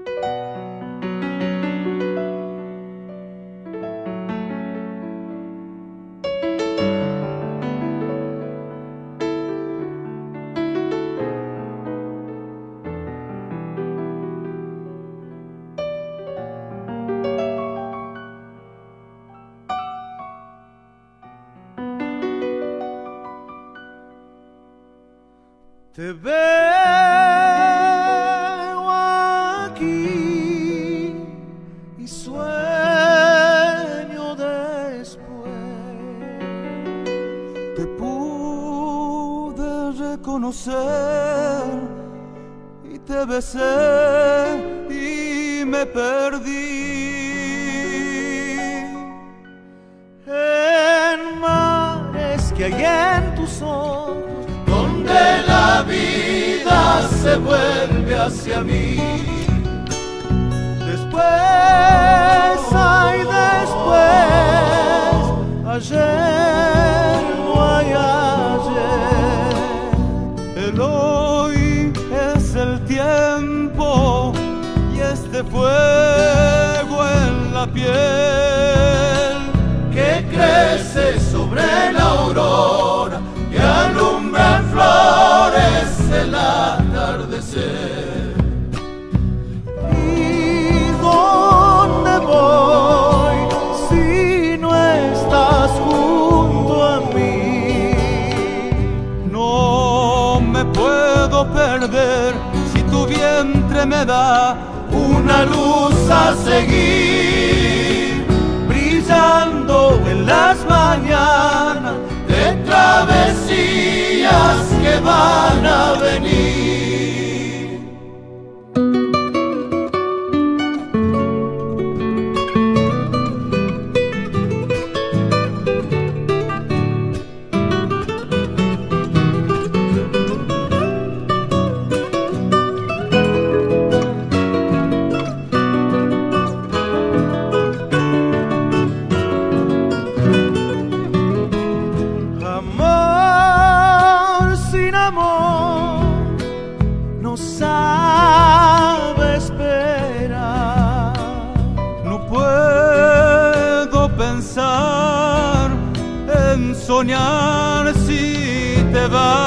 Te veo aquí y sueño después. Te pude reconocer y te besé y me perdí en mares que hay en tus ojos, donde la vida se vuelve hacia mí. Después, ay, después, ayer no hay ayer. El hoy es el tiempo y este fuego en la piel que crece sobre la aurora y alumbra en flores el atardecer. ¿Y dónde voy si no estás junto a mí? No me puedo perder si tu vientre me da una luz a seguir, brillando en las mañanas de travesías que van a venir. No sabe esperar, no puedo pensar en soñar si te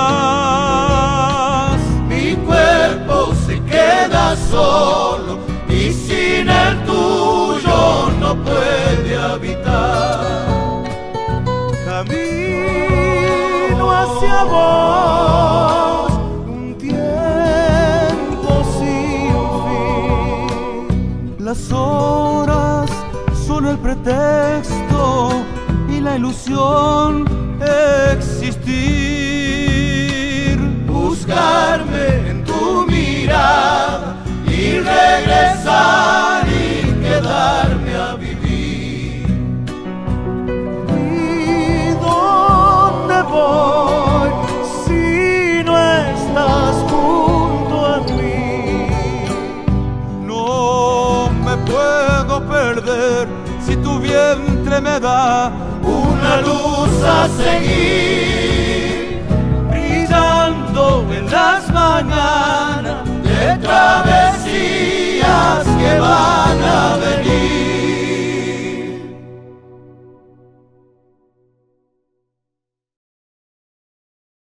vas. Mi cuerpo se queda solo y sin el tuyo no puede habitar. Camino hacia vos, las horas son el pretexto y la ilusión existir. Buscarme en tu mirada y regresar y quedarme a vivir. ¿Y dónde voy si no estás junto a mí? No me puedo perder si tu vientre me da una luz a seguir, brillando en las mañanas de travesías que van a venir.